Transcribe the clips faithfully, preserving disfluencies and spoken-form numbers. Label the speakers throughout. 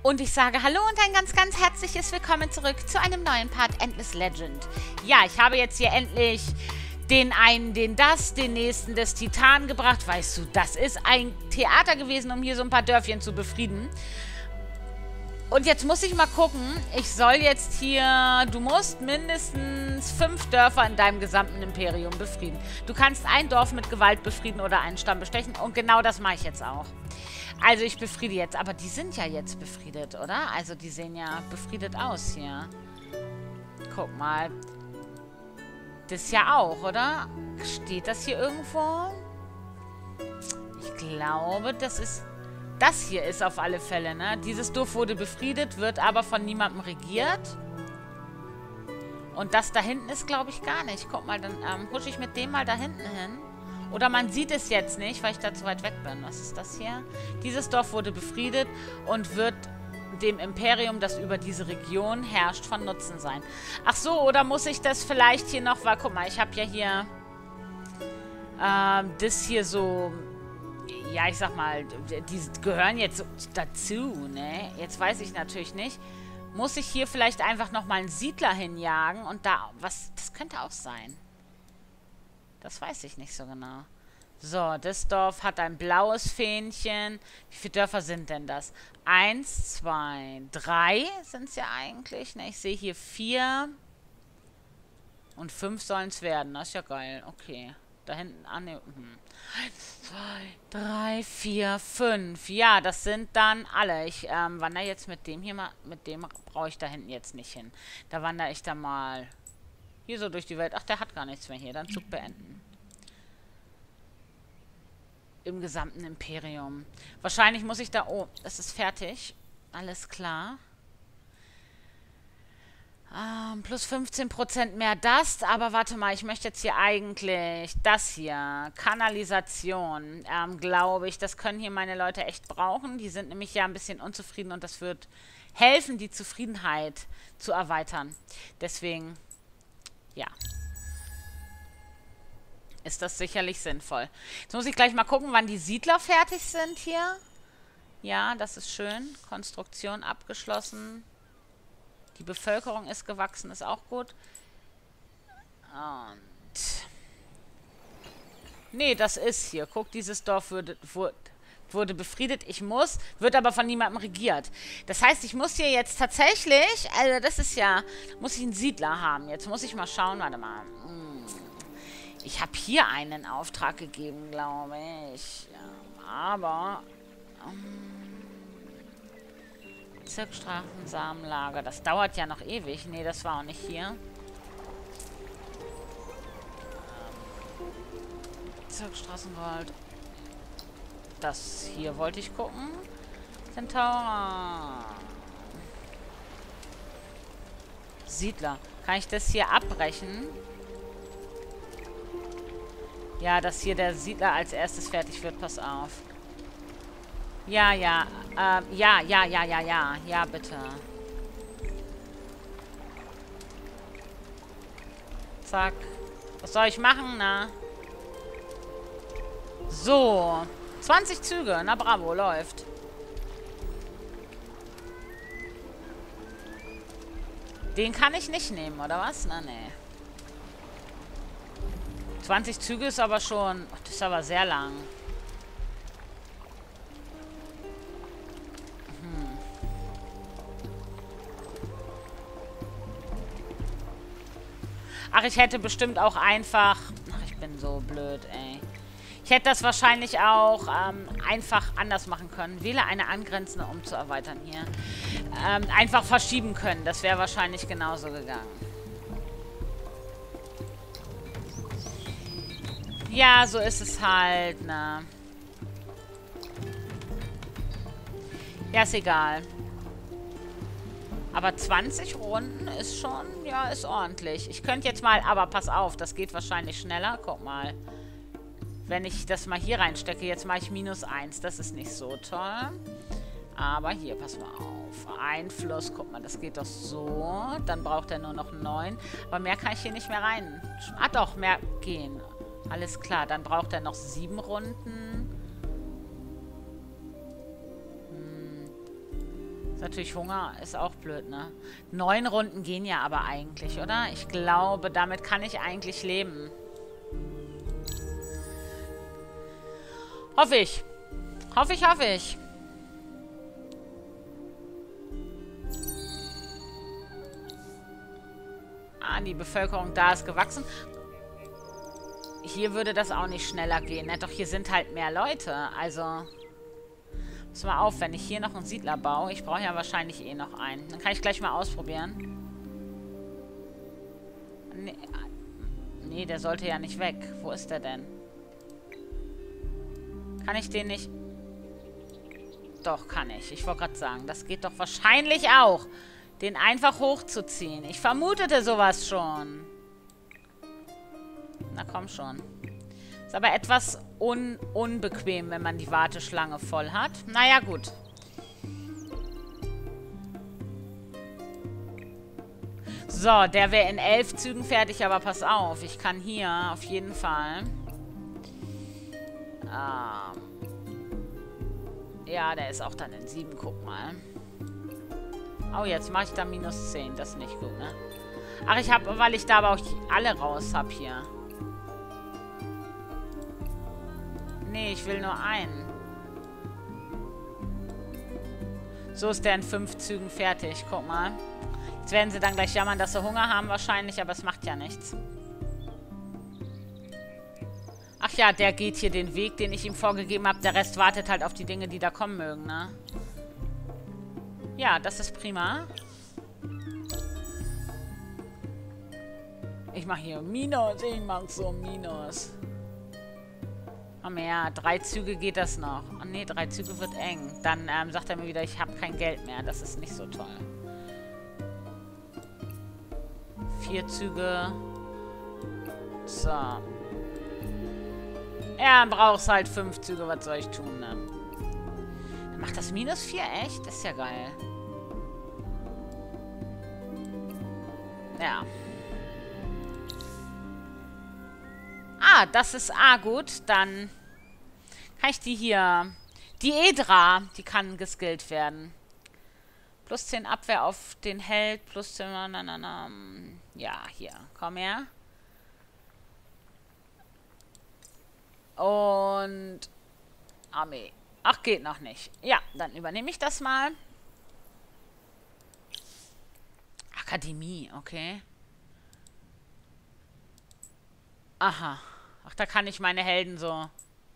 Speaker 1: Und ich sage Hallo und ein ganz, ganz herzliches Willkommen zurück zu einem neuen Part Endless Legend. Ja, ich habe jetzt hier endlich den einen, den das, den nächsten des Titan gebracht. Weißt du, das ist ein Theater gewesen, um hier so ein paar Dörfchen zu befrieden. Und jetzt muss ich mal gucken, ich soll jetzt hier, du musst mindestens fünf Dörfer in deinem gesamten Imperium befrieden. Du kannst ein Dorf mit Gewalt befrieden oder einen Stamm bestechen und genau das mache ich jetzt auch. Also ich befriede jetzt, aber die sind ja jetzt befriedet, oder? Also die sehen ja befriedet aus hier. Guck mal. Das ja auch, oder? Steht das hier irgendwo? Ich glaube, das ist... Das hier ist auf alle Fälle, ne? Dieses Dorf wurde befriedet, wird aber von niemandem regiert. Und das da hinten ist, glaube ich, gar nicht. Guck mal, dann ähm, husche ich mit dem mal da hinten hin. Oder man sieht es jetzt nicht, weil ich da zu weit weg bin. Was ist das hier? Dieses Dorf wurde befriedet und wird dem Imperium, das über diese Region herrscht, von Nutzen sein. Ach so, oder muss ich das vielleicht hier noch... Weil, guck mal, ich habe ja hier... Ähm, das hier so... Ja, ich sag mal, die gehören jetzt dazu, ne? Jetzt weiß ich natürlich nicht. Muss ich hier vielleicht einfach nochmal einen Siedler hinjagen und da... Was... Das könnte auch sein. Das weiß ich nicht so genau. So, das Dorf hat ein blaues Fähnchen. Wie viele Dörfer sind denn das? Eins, zwei, drei sind es ja eigentlich. Ne, ich sehe hier vier. Und fünf sollen es werden. Das ist ja geil. Okay. Da hinten. Ah, ne. Hm. Eins, zwei, drei, vier, fünf. Ja, das sind dann alle. Ich ähm, wandere jetzt mit dem hier mal. Mit dem brauche ich da hinten jetzt nicht hin. Da wandere ich da mal... Hier so durch die Welt. Ach, der hat gar nichts mehr hier. Dann Zug beenden. Im gesamten Imperium. Wahrscheinlich muss ich da... Oh, es ist fertig. Alles klar. Ähm, plus fünfzehn Prozent mehr das. Aber warte mal, ich möchte jetzt hier eigentlich... Das hier. Kanalisation. Ähm, glaube ich, das können hier meine Leute echt brauchen. Die sind nämlich ja ein bisschen unzufrieden und das wird helfen, die Zufriedenheit zu erweitern. Deswegen... Ja. Ist das sicherlich sinnvoll. Jetzt muss ich gleich mal gucken, wann die Siedler fertig sind hier. Ja, das ist schön. Konstruktion abgeschlossen. Die Bevölkerung ist gewachsen, ist auch gut. Und... Nee, das ist hier. Guck, dieses Dorf wurde, wurde, wurde befriedet. Ich muss, wird aber von niemandem regiert. Das heißt, ich muss hier jetzt tatsächlich, also das ist ja, muss ich einen Siedler haben. Jetzt muss ich mal schauen, warte mal. Ich habe hier einen Auftrag gegeben, glaube ich. Ja, aber, ähm, Bezirksstraßensamenlager, das dauert ja noch ewig. Nee, das war auch nicht hier. Bezirksstraßengold. Das hier wollte ich gucken. Centaur. Siedler. Kann ich das hier abbrechen? Ja, dass hier der Siedler als erstes fertig wird. Pass auf. Ja, ja. Ähm, ja, ja, ja, ja, ja. Ja, bitte. Zack. Was soll ich machen, na? So. zwanzig Züge. Na bravo, läuft. Den kann ich nicht nehmen, oder was? Na, nee. zwanzig Züge ist aber schon... Das ist aber sehr lang. Hm. Ach, ich hätte bestimmt auch einfach... Ach, ich bin so blöd, ey. Ich hätte das wahrscheinlich auch ähm, einfach anders machen können. Wähle eine angrenzende, um zu erweitern hier. Ähm, einfach verschieben können. Das wäre wahrscheinlich genauso gegangen. Ja, so ist es halt, ne? Ja, ist egal. Aber zwanzig Runden ist schon, ja, ist ordentlich. Ich könnte jetzt mal, aber pass auf, das geht wahrscheinlich schneller. Guck mal. Wenn ich das mal hier reinstecke, jetzt mache ich minus eins. Das ist nicht so toll. Aber hier, pass mal auf. Einfluss, guck mal, das geht doch so. Dann braucht er nur noch neun. Aber mehr kann ich hier nicht mehr rein. Ah doch, mehr gehen. Alles klar, dann braucht er noch sieben Runden. Hm. Ist natürlich Hunger, ist auch blöd, ne? Neun Runden gehen ja aber eigentlich, oder? Ich glaube, damit kann ich eigentlich leben. Hoffe ich. Hoffe ich, hoffe ich. Ah, die Bevölkerung da ist gewachsen. Hier würde das auch nicht schneller gehen, ne? Doch hier sind halt mehr Leute, also... Pass mal auf, wenn ich hier noch einen Siedler baue. Ich brauche ja wahrscheinlich eh noch einen. Dann kann ich gleich mal ausprobieren. Nee, nee, der sollte ja nicht weg. Wo ist der denn? Kann ich den nicht... Doch, kann ich. Ich wollte gerade sagen, das geht doch wahrscheinlich auch, den einfach hochzuziehen. Ich vermutete sowas schon. Na komm schon. Ist aber etwas un unbequem, wenn man die Warteschlange voll hat. Naja, gut. So, der wäre in elf Zügen fertig, aber pass auf. Ich kann hier auf jeden Fall... Ähm, ja, der ist auch dann in sieben. Guck mal. Oh, jetzt mache ich da minus zehn. Das ist nicht gut, ne? Ach, ich habe, weil ich da aber auch alle raus habe hier. Nee, ich will nur einen. So ist der in fünf Zügen fertig. Guck mal. Jetzt werden sie dann gleich jammern, dass sie Hunger haben wahrscheinlich, aber es macht ja nichts. Ach ja, der geht hier den Weg, den ich ihm vorgegeben habe. Der Rest wartet halt auf die Dinge, die da kommen mögen, ne? Ja, das ist prima. Ich mache hier Minus. Ich mache so Minus. Komm her, drei Züge geht das noch. Oh ne, drei Züge wird eng. Dann ähm, sagt er mir wieder, ich habe kein Geld mehr. Das ist nicht so toll. Vier Züge. So. Ja, dann brauchst halt fünf Züge. Was soll ich tun, ne? Dann macht das minus vier, echt? Das ist ja geil. Ja. Ah, das ist ah gut. Dann kann ich die hier... Die Edra, die kann geskillt werden. Plus zehn Abwehr auf den Held. Plus zehn... Na, na, na, na. Ja, hier. Komm her. Und... Armee. Ach, geht noch nicht. Ja, dann übernehme ich das mal. Akademie, okay. Aha. Ach, da kann ich meine Helden so...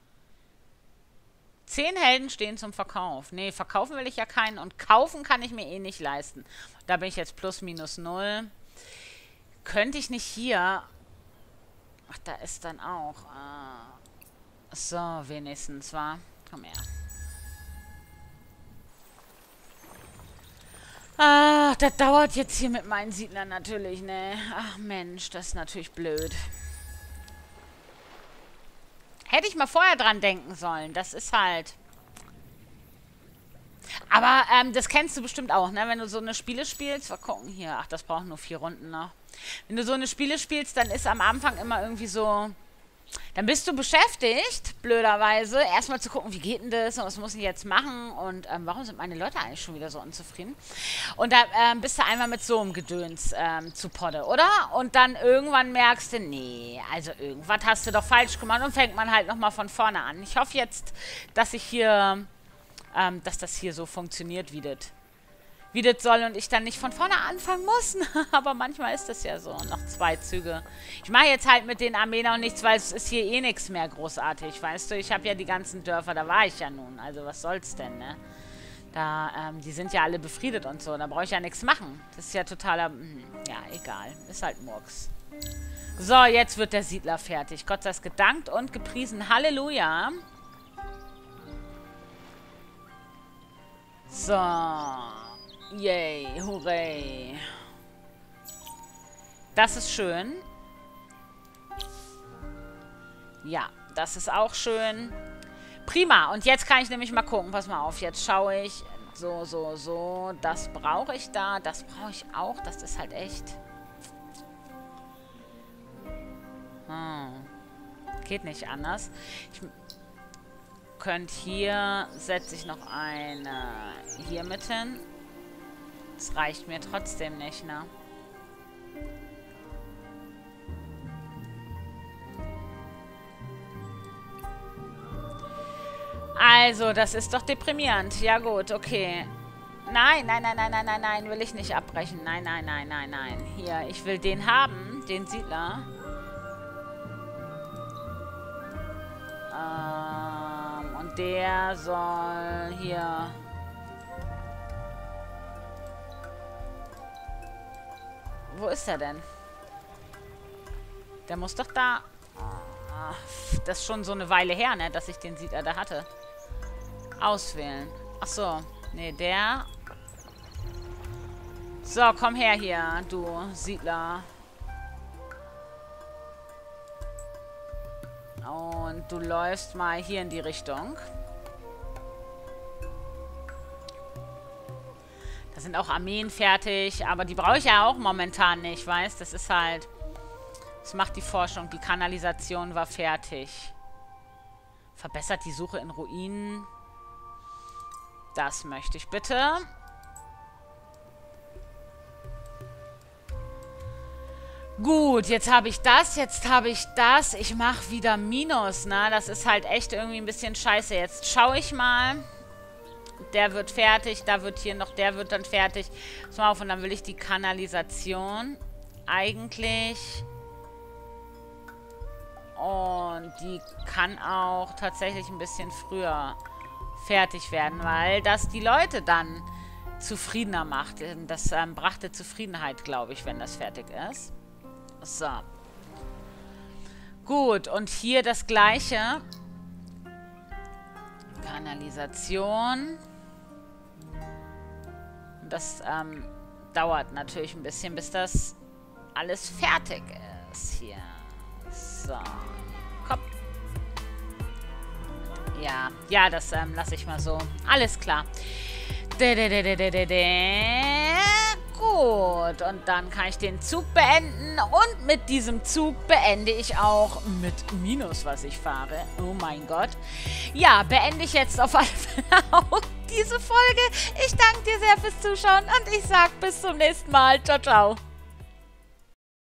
Speaker 1: Zehn Helden stehen zum Verkauf. Nee, verkaufen will ich ja keinen. Und kaufen kann ich mir eh nicht leisten. Da bin ich jetzt plus minus null. Könnte ich nicht hier... Ach, da ist dann auch... Äh so, wenigstens, wa? Komm her. Ah, das dauert jetzt hier mit meinen Siedlern natürlich, ne? Ach Mensch, das ist natürlich blöd. Hätte ich mal vorher dran denken sollen. Das ist halt... Aber ähm, das kennst du bestimmt auch, ne? Wenn du so eine Spiele spielst... Wir gucken hier. Ach, das braucht nur vier Runden noch. Wenn du so eine Spiele spielst, dann ist am Anfang immer irgendwie so... Dann bist du beschäftigt, blöderweise, erstmal zu gucken, wie geht denn das und was muss ich jetzt machen und ähm, warum sind meine Leute eigentlich schon wieder so unzufrieden? Und da ähm, bist du einmal mit so einem Gedöns ähm, zu Podde, oder? Und dann irgendwann merkst du, nee, also irgendwas hast du doch falsch gemacht und fängt man halt nochmal von vorne an. Ich hoffe jetzt, dass ich hier, ähm, dass das hier so funktioniert, wie das wie das soll und ich dann nicht von vorne anfangen muss. Aber manchmal ist das ja so. Noch zwei Züge. Ich mache jetzt halt mit den Armeen auch nichts, weil es ist hier eh nichts mehr großartig. Weißt du, ich habe ja die ganzen Dörfer, da war ich ja nun. Also was soll's denn, ne? Da, ähm, die sind ja alle befriedet und so. Da brauche ich ja nichts machen. Das ist ja totaler... Hm, ja, egal. Ist halt Murks. So, jetzt wird der Siedler fertig. Gott sei es gedankt und gepriesen. Halleluja. So... Yay, hurray. Das ist schön. Ja, das ist auch schön. Prima. Und jetzt kann ich nämlich mal gucken. Pass mal auf, jetzt schaue ich. So, so, so. Das brauche ich da. Das brauche ich auch. Das ist halt echt... Hm. Geht nicht anders. Ich könnte hier... Setze ich noch eine... Hier mit hin. Das reicht mir trotzdem nicht, ne? Also, das ist doch deprimierend. Ja gut, okay. Nein, nein, nein, nein, nein, nein, nein, will ich nicht abbrechen. Nein, nein, nein, nein, nein. Hier, ich will den haben, den Siedler. Ähm, und der soll hier... Wo ist er denn? Der muss doch da... Das ist schon so eine Weile her, ne, dass ich den Siedler da hatte. Auswählen. Ach so. Nee, der... So, komm her hier, du Siedler. Und du läufst mal hier in die Richtung. Da sind auch Armeen fertig, aber die brauche ich ja auch momentan nicht, weißt? Das ist halt... Das macht die Forschung. Die Kanalisation war fertig. Verbessert die Suche in Ruinen. Das möchte ich bitte. Gut, jetzt habe ich das, jetzt habe ich das. Ich mache wieder Minus, ne? Das ist halt echt irgendwie ein bisschen scheiße. Jetzt schaue ich mal. Der wird fertig, da wird hier noch, der wird dann fertig. Pass mal auf, und dann will ich die Kanalisation eigentlich... Und die kann auch tatsächlich ein bisschen früher fertig werden, weil das die Leute dann zufriedener macht. Das ähm, brachte Zufriedenheit, glaube ich, wenn das fertig ist. So. Gut, und hier das gleiche. Kanalisation. Das ähm, dauert natürlich ein bisschen, bis das alles fertig ist hier. So. Komm. Ja, ja, das ähm, lasse ich mal so. Alles klar. De, de, de, de, de, de, de. Gut, und dann kann ich den Zug beenden. Und mit diesem Zug beende ich auch mit Minus, was ich fahre. Oh mein Gott. Ja, beende ich jetzt auf alle Fälle auch diese Folge. Ich danke dir sehr fürs Zuschauen und ich sage bis zum nächsten Mal. Ciao, ciao.